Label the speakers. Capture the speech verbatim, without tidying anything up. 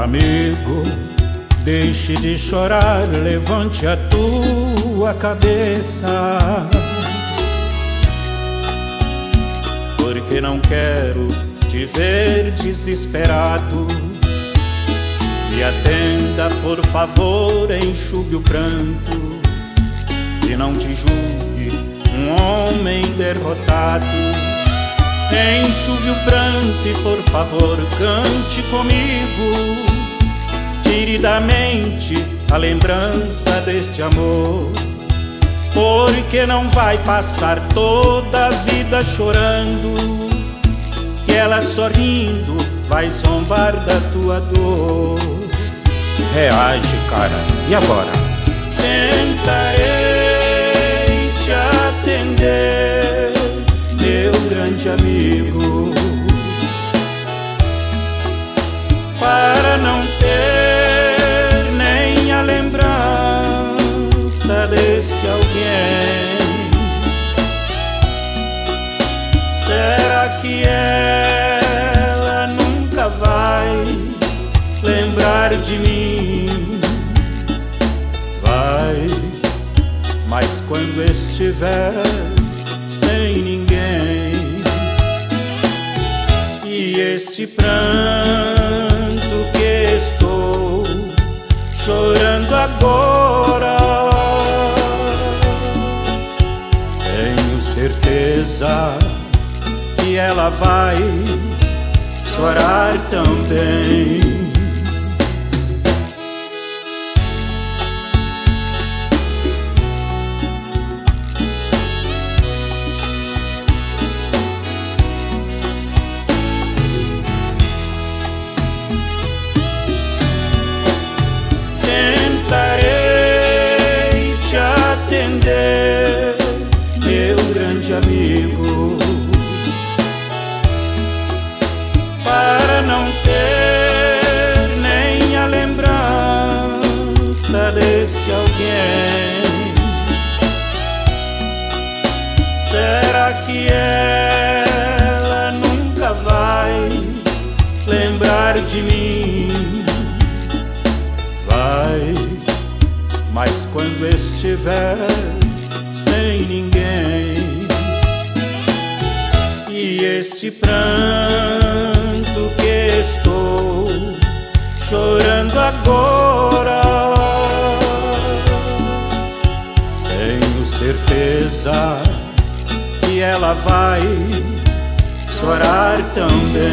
Speaker 1: Amigo, deixe de chorar, levante a tua cabeça, porque não quero te ver desesperado. Me atenda, por favor, enxugue o pranto e não te julgue um homem derrotado. Enxugue o pranto e, por favor, cante comigo. Tire da mente a lembrança deste amor, porque não vai passar toda a vida chorando, que ela sorrindo vai zombar da tua dor. Reage, cara, e agora? Tentarei te atender, meu grande amigo, para não ter nem a lembrança desse alguém. Será que ela nunca vai lembrar de mim? Vai, mas quando estiver sem ninguém, e este pranto que estou chorando agora, tenho certeza que ela vai chorar também. Tentarei te atender, meu grande amigo, para não ter nem a lembrança desse alguém. Será que ela nunca vai lembrar de mim? Vai, mas quando estiver sem ninguém, e este pranto que estou chorando agora, tenho certeza que ela vai chorar também.